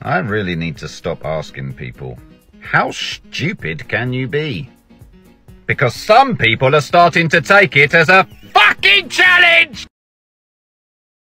I really need to stop asking people, how stupid can you be? Because some people are starting to take it as a fucking challenge!